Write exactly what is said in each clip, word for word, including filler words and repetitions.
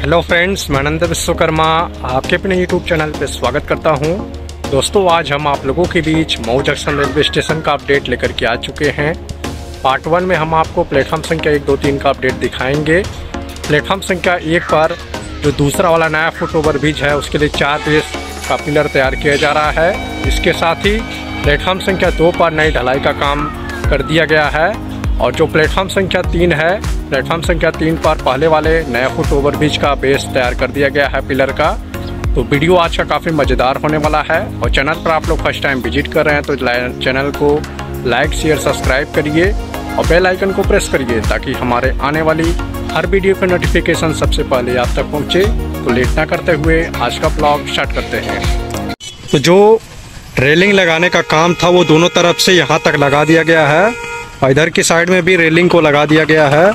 Hello friends, मैं आनंद विश्वकर्मा आपके अपने यूट्यूब चैनल पर स्वागत करता हूं। दोस्तों, आज हम आप लोगों के बीच मऊ जंक्शन रेलवे स्टेशन का अपडेट लेकर के आ चुके हैं। पार्ट वन में हम आपको प्लेटफॉर्म संख्या एक दो तीन का अपडेट दिखाएंगे। प्लेटफॉर्म संख्या एक पर जो दूसरा वाला नया फुट ओवर ब्रिज है उसके लिए चार बेस का पिलर तैयार किया जा रहा है। इसके साथ ही प्लेटफॉर्म संख्या दो पर नई ढलाई का काम कर दिया गया है और जो प्लेटफॉर्म संख्या तीन है, प्लेटफॉर्म संख्या तीन पर पहले वाले नए फुट ओवर ब्रिज का बेस तैयार कर दिया गया है पिलर का। तो वीडियो आज का काफ़ी मज़ेदार होने वाला है और चैनल पर आप लोग फर्स्ट टाइम विजिट कर रहे हैं तो चैनल को लाइक शेयर सब्सक्राइब करिए और बेल आइकन को प्रेस करिए ताकि हमारे आने वाली हर वीडियो की नोटिफिकेशन सबसे पहले आप तक पहुँचे। तो लेट ना करते हुए आज का ब्लॉग स्टार्ट करते हैं। तो जो रेलिंग लगाने का काम था वो दोनों तरफ से यहाँ तक लगा दिया गया है और इधर की साइड में भी रेलिंग को लगा दिया गया है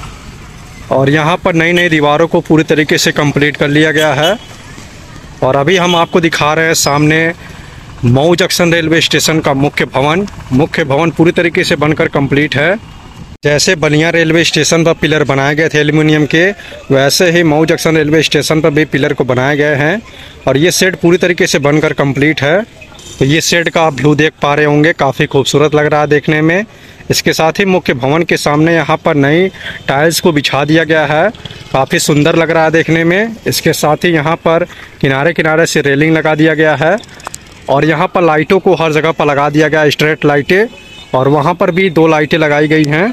और यहाँ पर नई नई दीवारों को पूरी तरीके से कंप्लीट कर लिया गया है। और अभी हम आपको दिखा रहे हैं सामने मऊ जंक्शन रेलवे स्टेशन का मुख्य भवन। मुख्य भवन पूरी तरीके से बनकर कंप्लीट है। जैसे बलिया रेलवे स्टेशन पर पिलर बनाए गए थे एल्युमिनियम के, वैसे ही मऊ जंक्शन रेलवे स्टेशन पर भी पिलर को बनाए गए हैं और ये शेड पूरी तरीके से बनकर कंप्लीट है। तो ये शेड का आप व्यू देख पा रहे होंगे, काफ़ी खूबसूरत लग रहा है देखने में। इसके साथ ही मुख्य भवन के सामने यहाँ पर नई टाइल्स को बिछा दिया गया है, काफ़ी सुंदर लग रहा है देखने में। इसके साथ ही यहाँ पर किनारे किनारे से रेलिंग लगा दिया गया है और यहाँ पर लाइटों को हर जगह पर लगा दिया गया है, स्ट्रेट लाइटें। और वहाँ पर भी दो लाइटें लगाई गई हैं।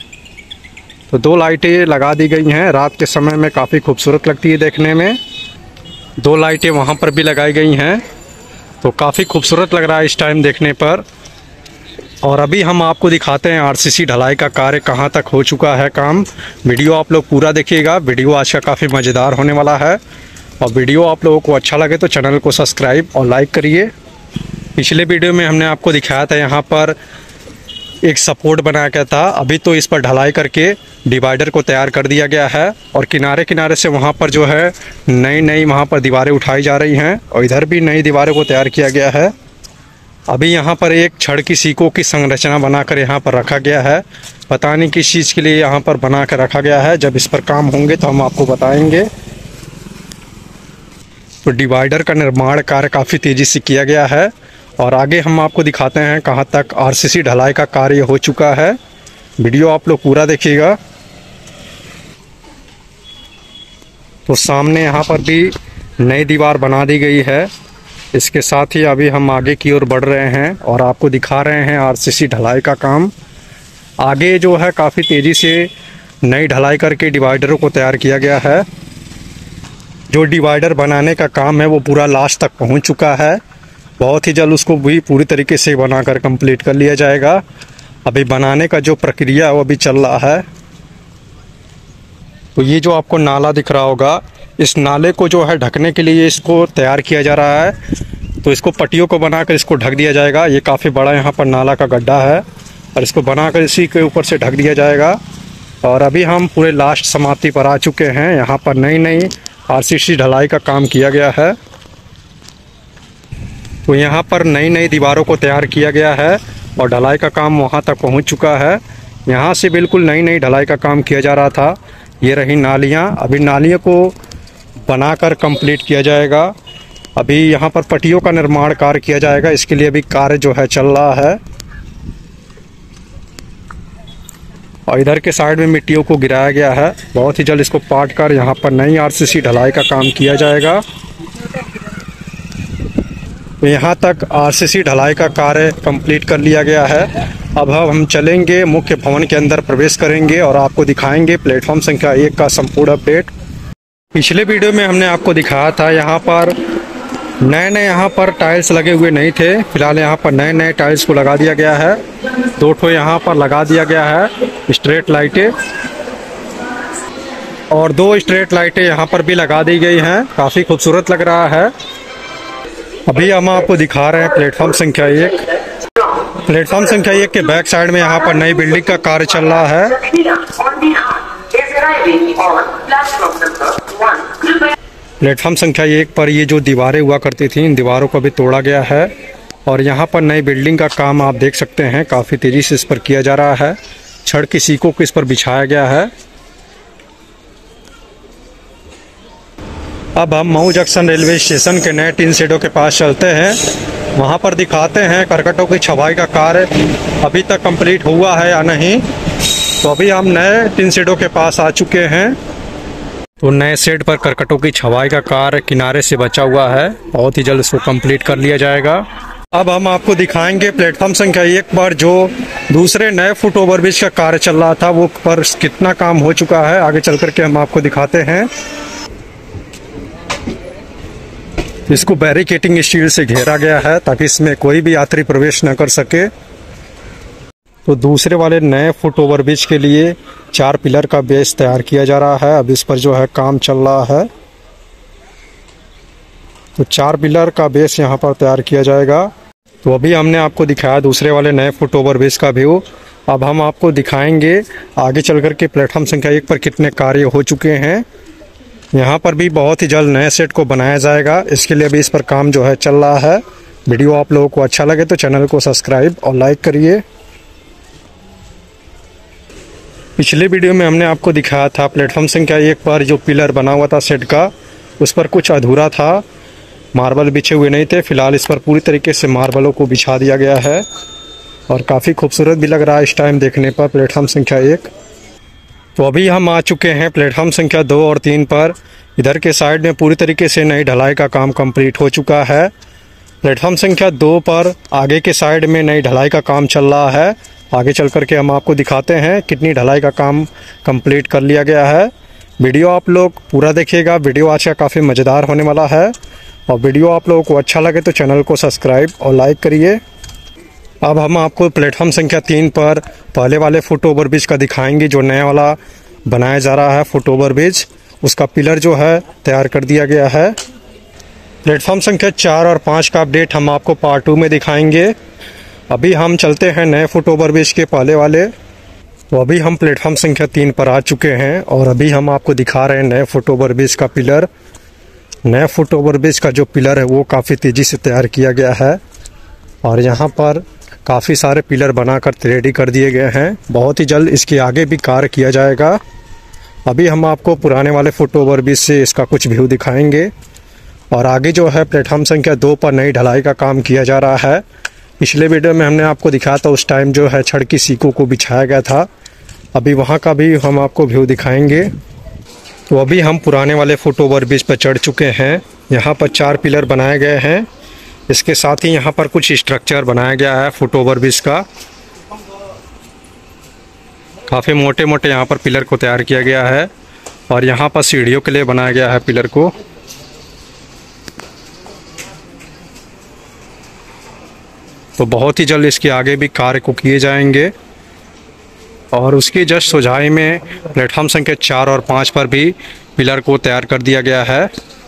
तो दो लाइटें लगा दी गई हैं, रात के समय में काफ़ी खूबसूरत लगती है देखने में। दो लाइटें वहाँ पर भी लगाई गई हैं, तो काफ़ी खूबसूरत लग रहा है इस टाइम देखने पर। और अभी हम आपको दिखाते हैं आरसीसी ढलाई का कार्य कहाँ तक हो चुका है काम। वीडियो आप लोग पूरा देखिएगा, वीडियो आज का काफ़ी मज़ेदार होने वाला है। और वीडियो आप लोगों को अच्छा लगे तो चैनल को सब्सक्राइब और लाइक करिए। पिछले वीडियो में हमने आपको दिखाया था यहाँ पर एक सपोर्ट बनाया गया था, अभी तो इस पर ढलाई करके डिवाइडर को तैयार कर दिया गया है और किनारे किनारे से वहाँ पर जो है नई नई वहाँ पर दीवारें उठाई जा रही हैं और इधर भी नई दीवारों को तैयार किया गया है। अभी यहाँ पर एक छड़ की सीकों की संरचना बनाकर यहाँ पर रखा गया है, पता नहीं किस चीज़ के लिए यहाँ पर बना कर रखा गया है। जब इस पर काम होंगे तो हम आपको बताएंगे। तो डिवाइडर का निर्माण कार्य काफ़ी तेज़ी से किया गया है और आगे हम आपको दिखाते हैं कहाँ तक आरसीसी ढलाई का कार्य हो चुका है। वीडियो आप लोग पूरा देखिएगा। तो सामने यहाँ पर भी नई दीवार बना दी गई है। इसके साथ ही अभी हम आगे की ओर बढ़ रहे हैं और आपको दिखा रहे हैं आरसीसी ढलाई का काम। आगे जो है काफ़ी तेज़ी से नई ढलाई करके डिवाइडरों को तैयार किया गया है। जो डिवाइडर बनाने का काम है वो पूरा लास्ट तक पहुंच चुका है। बहुत ही जल्द उसको भी पूरी तरीके से बनाकर कंप्लीट कर लिया जाएगा। अभी बनाने का जो प्रक्रिया है वो अभी चल रहा है। तो ये जो आपको नाला दिख रहा होगा, इस नाले को जो है ढकने के लिए इसको तैयार किया जा रहा है। तो इसको पट्टियों को बनाकर इसको ढक दिया जाएगा। ये काफ़ी बड़ा यहाँ पर नाला का गड्ढा है और इसको बनाकर इसी के ऊपर से ढक दिया जाएगा। और अभी हम पूरे लास्ट समाप्ति पर आ चुके हैं। यहाँ पर नई नई आरसीसी ढलाई का काम किया गया है। तो यहाँ पर नई नई दीवारों को तैयार किया गया है और ढलाई का काम वहाँ तक पहुँच चुका है। यहाँ से बिल्कुल नई नई ढलाई का काम किया जा रहा था। ये रही नालियाँ, अभी नालियों को बनाकर कंप्लीट किया जाएगा। अभी यहाँ पर पट्टियों का निर्माण कार्य किया जाएगा, इसके लिए अभी कार्य जो है चल रहा है। और इधर के साइड में मिट्टियों को गिराया गया है। बहुत ही जल्द इसको पाट कर यहाँ पर नई आरसीसी ढलाई का काम किया जाएगा। तो यहाँ तक आरसीसी ढलाई का कार्य कंप्लीट कर लिया गया है। अब हम चलेंगे मुख्य भवन के अंदर, प्रवेश करेंगे और आपको दिखाएंगे प्लेटफॉर्म संख्या एक का संपूर्ण अपडेट। पिछले वीडियो में हमने आपको दिखाया था यहाँ पर नए नए यहाँ पर टाइल्स लगे हुए नहीं थे। फिलहाल यहाँ पर नए नए टाइल्स को लगा दिया गया है। दो ठो यहाँ पर लगा दिया गया है स्ट्रेट लाइटें और दो स्ट्रेट लाइटें यहाँ पर भी लगा दी गई हैं, काफ़ी खूबसूरत लग रहा है। अभी हम आपको दिखा रहे हैं प्लेटफॉर्म संख्या एक। प्लेटफॉर्म संख्या एक के बैक साइड में यहाँ पर नई बिल्डिंग का कार्य चल रहा है। प्लेटफॉर्म संख्या एक पर ये जो दीवारें हुआ करती थी, इन दीवारों को भी तोड़ा गया है और यहाँ पर नई बिल्डिंग का काम आप देख सकते हैं, काफ़ी तेज़ी से इस पर किया जा रहा है। छड़ की सीकों को इस पर बिछाया गया है अब हम मऊ जंक्शन रेलवे स्टेशन के नए टीन शेडों के पास चलते हैं, वहाँ पर दिखाते हैं करकटों की छवाई का कार्य अभी तक कंप्लीट हुआ है या नहीं। तो अभी हम नए टीन शेडों के पास आ चुके हैं। तो नए शेड पर करकटों की छवाई का कार्य किनारे से बचा हुआ है, बहुत ही जल्द इसको कंप्लीट कर लिया जाएगा। अब हम आपको दिखाएंगे प्लेटफॉर्म संख्या एक पर जो दूसरे नए फुट ओवरब्रिज का कार्य चल रहा था वो पर कितना काम हो चुका है, आगे चल करके हम आपको दिखाते हैं। इसको बैरिकेटिंग स्टील से घेरा गया है ताकि इसमें कोई भी यात्री प्रवेश न कर सके। तो दूसरे वाले नए फुट ओवरब्रिज के लिए चार पिलर का बेस तैयार किया जा रहा है। अब इस पर जो है काम चल रहा है। तो चार पिलर का बेस यहाँ पर तैयार किया जाएगा। तो अभी हमने आपको दिखाया दूसरे वाले नए फुट ओवरब्रिज का व्यू। अब हम आपको दिखाएंगे आगे चल कर के प्लेटफॉर्म संख्या एक पर कितने कार्य हो चुके हैं। यहाँ पर भी बहुत ही जल्द नए सेट को बनाया जाएगा, इसके लिए भी इस पर काम जो है चल रहा है। वीडियो आप लोगों को अच्छा लगे तो चैनल को सब्सक्राइब और लाइक करिए। पिछले वीडियो में हमने आपको दिखाया था प्लेटफॉर्म संख्या एक पर जो पिलर बना हुआ था सेट का, उस पर कुछ अधूरा था, मार्बल बिछे हुए नहीं थे। फिलहाल इस पर पूरी तरीके से मार्बलों को बिछा दिया गया है और काफ़ी खूबसूरत भी लग रहा है इस टाइम देखने पर प्लेटफॉर्म संख्या एक। तो अभी हम आ चुके हैं प्लेटफॉर्म संख्या दो और तीन पर। इधर के साइड में पूरी तरीके से नई ढलाई का काम कंप्लीट हो चुका है। प्लेटफॉर्म संख्या दो पर आगे के साइड में नई ढलाई का काम चल रहा है। आगे चल कर के हम आपको दिखाते हैं कितनी ढलाई का काम कंप्लीट कर लिया गया है। वीडियो आप लोग पूरा देखिएगा, वीडियो आज का काफ़ी मज़ेदार होने वाला है। और वीडियो आप लोगों को अच्छा लगे तो चैनल को सब्सक्राइब और लाइक करिए। अब हम आपको प्लेटफॉर्म संख्या तीन पर पहले वाले फुट ओवरब्रिज का दिखाएंगे जो नया वाला बनाया जा रहा है फुट ओवरब्रिज। उसका पिलर जो है तैयार कर दिया गया है। प्लेटफॉर्म संख्या चार और पाँच का अपडेट हम आपको पार्ट टू में दिखाएंगे। अभी हम चलते हैं नए फुट ओवरब्रिज के पहले वाले। तो अभी हम प्लेटफॉर्म संख्या तीन पर आ चुके हैं और अभी हम आपको दिखा रहे हैं नए फुट ओवरब्रिज का पिलर। नए फुट ओवरब्रिज का जो पिलर है वो काफ़ी तेज़ी से तैयार किया गया है और यहाँ पर काफ़ी सारे पिलर बनाकर रेडी कर दिए गए हैं। बहुत ही जल्द इसके आगे भी कार्य किया जाएगा। अभी हम आपको पुराने वाले फुट ओवरब्रिज से इसका कुछ व्यू दिखाएंगे। और आगे जो है प्लेटफॉर्म संख्या दो पर नई ढलाई का काम किया जा रहा है। पिछले वीडियो में हमने आपको दिखाया था, उस टाइम जो है छड़ की सीकों को बिछाया गया था। अभी वहाँ का भी हम आपको व्यू दिखाएंगे। तो अभी हम पुराने वाले फुट ओवरब्रिज पर चढ़ चुके हैं। यहाँ पर चार पिलर बनाए गए हैं। इसके साथ ही यहाँ पर कुछ स्ट्रक्चर बनाया गया है फुट ओवरब्रिज का। काफ़ी मोटे मोटे यहाँ पर पिलर को तैयार किया गया है और यहाँ पर सीढ़ियों के लिए बनाया गया है पिलर को। तो बहुत ही जल्द इसके आगे भी कार्य को किए जाएंगे और उसकी जस्ट सुझाई में प्लेटफॉर्म संख्या चार और पाँच पर भी पिलर को तैयार कर दिया गया है।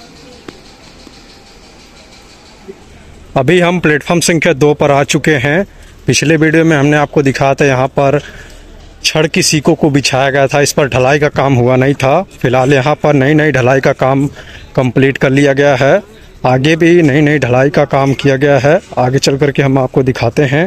अभी हम प्लेटफॉर्म संख्या दो पर आ चुके हैं। पिछले वीडियो में हमने आपको दिखाया था यहाँ पर छड़ की सीकों को बिछाया गया था, इस पर ढलाई का काम हुआ नहीं था। फिलहाल यहाँ पर नई नई ढलाई का काम कंप्लीट कर लिया गया है। आगे भी नई नई ढलाई का काम किया गया है। आगे चल कर के हम आपको दिखाते हैं।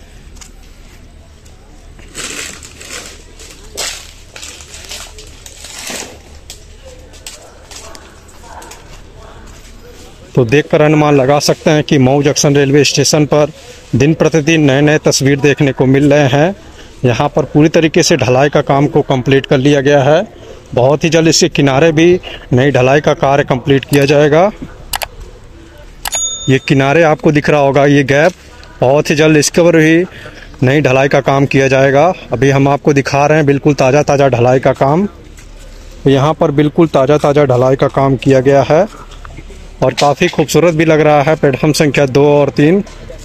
तो देखकर अनुमान लगा सकते हैं कि मऊ जंक्शन रेलवे स्टेशन पर दिन प्रतिदिन नए नए तस्वीर देखने को मिल रहे हैं। यहाँ पर पूरी तरीके से ढलाई का काम को कंप्लीट कर लिया गया है। बहुत ही जल्द इसके किनारे भी नई ढलाई का कार्य कंप्लीट किया जाएगा। ये किनारे आपको दिख रहा होगा, ये गैप, बहुत ही जल्द इसके ऊपर भी नई ढलाई का काम किया जाएगा। अभी हम आपको दिखा रहे हैं बिल्कुल ताज़ा ताज़ा ढलाई का काम। यहाँ पर बिल्कुल ताज़ा ताज़ा ढलाई का काम किया गया है और काफ़ी खूबसूरत भी लग रहा है प्लेटफॉर्म संख्या दो और तीन।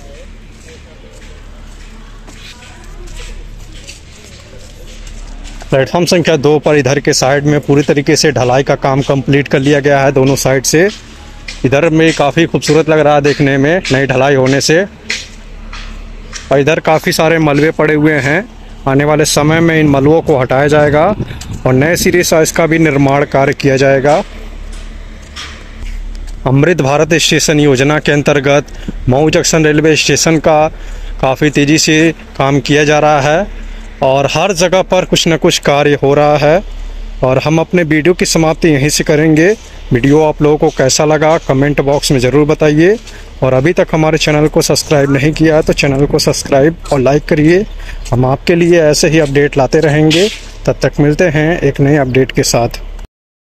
प्लेटफॉर्म संख्या दो पर इधर के साइड में पूरी तरीके से ढलाई का काम कंप्लीट कर लिया गया है दोनों साइड से। इधर में काफ़ी खूबसूरत लग रहा है देखने में नई ढलाई होने से। और इधर काफ़ी सारे मलबे पड़े हुए हैं। आने वाले समय में इन मलबों को हटाया जाएगा और नए सिरे से इसका भी निर्माण कार्य किया जाएगा। अमृत भारत स्टेशन योजना के अंतर्गत मऊ जंक्शन रेलवे स्टेशन का काफ़ी तेज़ी से काम किया जा रहा है और हर जगह पर कुछ न कुछ कार्य हो रहा है। और हम अपने वीडियो की समाप्ति यहीं से करेंगे। वीडियो आप लोगों को कैसा लगा कमेंट बॉक्स में ज़रूर बताइए, और अभी तक हमारे चैनल को सब्सक्राइब नहीं किया है तो चैनल को सब्सक्राइब और लाइक करिए। हम आपके लिए ऐसे ही अपडेट लाते रहेंगे। तब तक मिलते हैं एक नए अपडेट के साथ।